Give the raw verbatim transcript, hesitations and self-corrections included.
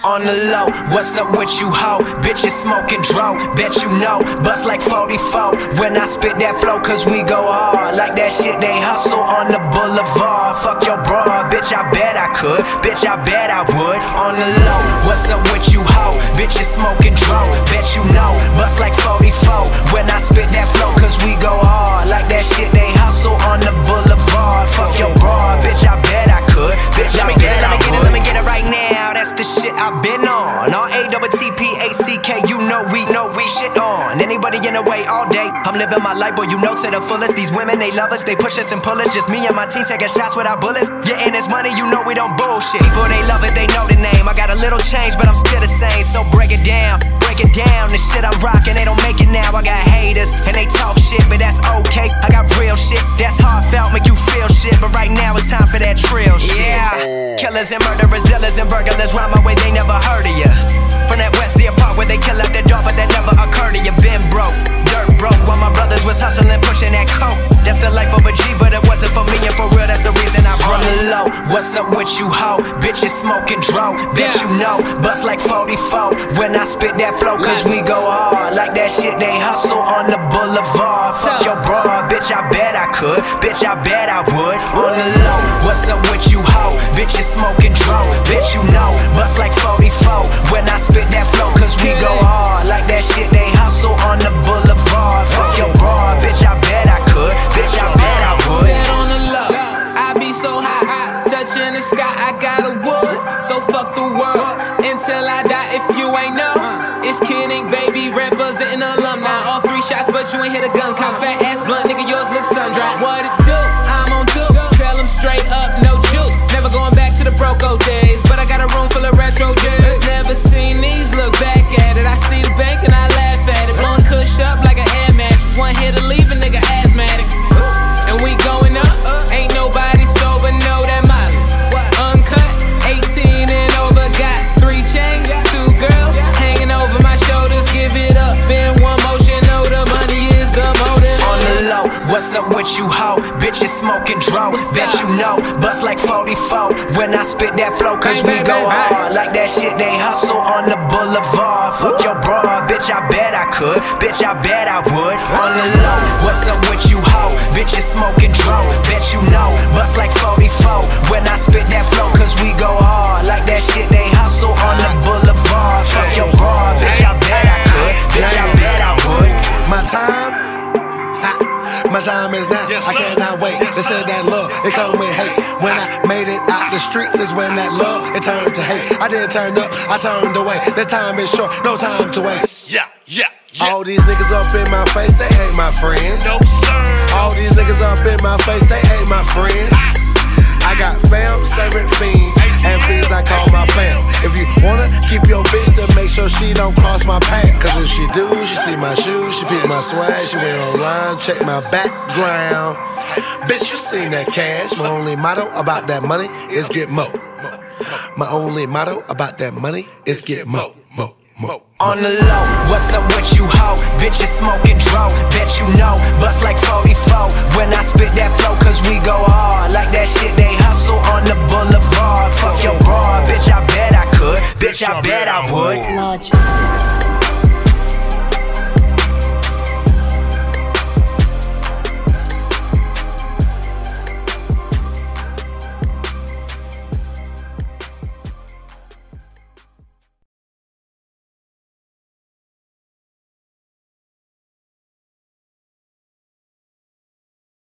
On the low, what's up with you, ho? Bitches smoking dro, bet you know. Bust like forty-four when I spit that flow, cause we go hard. Like that shit they hustle on the boulevard. Fuck your broad, bitch, I bet I could. Bitch, I bet I would. On the low, what's up with you, ho? Bitches smoking dro, bet you know. Bust like forty-four when I spit that flow, cause we go hard. Like that shit they hustle on the boulevard. Fuck your broad, bitch, I bet I could. Bitch, I bet I would. Let me get it, let me get it right now. That's the shit I've been on. R A T T P A C K, you know we know we shit on. Anybody in the way all day, I'm living my life, boy, you know to the fullest. These women, they love us, they push us and pull us. Just me and my team taking shots without bullets. Getting this money, you know we don't bullshit. People, they love it, they know the name. I got a little change, but I'm still the same. So break it down, break it down. The shit I'm rocking, they don't make it now. I got haters, and they talk shit, but that's okay. I got real shit, that's heartfelt, make you feel shit. But right now it's time for that trill shit. Yeah, killers and murderers, dealers and burglars, rhyme my way, they never heard of ya. From that Westie apart where they kill up their dog, but that never occurred to you. Been broke, dirt broke, while my brothers was hustling, pushing that coke. That's the life of a G, but it wasn't for me, and for real, that's the reason I broke. On the low, what's up with you, ho? Bitches smoking dro, bet you know. Bust like forty-four when I spit that flow, cause we go hard. Like that shit they hustle on the boulevard. Fuck your broad, bitch, I bet I could. Bitch, I bet I would. On the low, what's up with you, ho? Bitches smoking dro, bet you know. Bust like forty-four when I spit that flow, cause we go hard. Like that shit they hustle on the boulevard. Fuck your broad, bitch, I bet I could. Bitch, I bet I would. Set on the low, I be so high, touching the sky, I got a wood. So fuck the world, until I die. If you ain't know, it's kidding, baby, representing alumni. Off three shots, but you ain't hit a gun. Cop fat ass blunt, nigga, yours look sun-dried. What it do? I'm on two, tell them straight up, no juice. Never going back to the broke-o days, but I got a room full of retro J's. Never seen these, look back at it. I see the bank and I laugh at it. Blowing kush up like an air mattress. One hit to leave a nigga asthmatic. And we going up, ain't nobody sober, know that molly. Uncut, eighteen and over, got three chains, two girls hanging over my shoulders. Give it up in one motion, know the money is the motive. On the low, what's up with you, ho? Bitches smoking dro, bet you know. Bust like forty-four when I spit that flow, cause we go hard. Like that shit they hustle on the boulevard. Fuck your broad, bitch, I bet I could. Bitch, I bet I would. On the low, what's up with you, ho? Bitches smoking dro, bet you know. Bust like forty-four when I spit that flow, cause we go hard. Like that shit they hustle on the boulevard. Fuck your broad, bitch, I bet I could. Bitch, I bet I would. My time, ha, my time is now. I cannot wait. They said that love, it come with hate. When I made it out the streets is when that love, it turned to hate. I didn't turn up, I turned away. The time is short, no time to waste. Yeah, yeah, yeah. All these niggas up in my face, they ain't my friends. No, sir. All these niggas up in my face, they ain't my friends. I got fam, serving fiends, and fiends I call my fam. If you wanna keep your bitch, then make sure she don't cross my path. Cause if she do, she see my shoes, she pick my swag, she went online, check my background. Bitch, you seen that cash. My only motto about that money is get mo. My only motto about that money is get mo, mo, mo. On the low, what's up with you, ho? Bitches smoking dro, bet you know. Bust like forty-four when I spit that flow, cause we go hard. Like that shit they hustle on the boulevard. Fuck your broad, bitch, I bet I could. Bitch, I bet I would.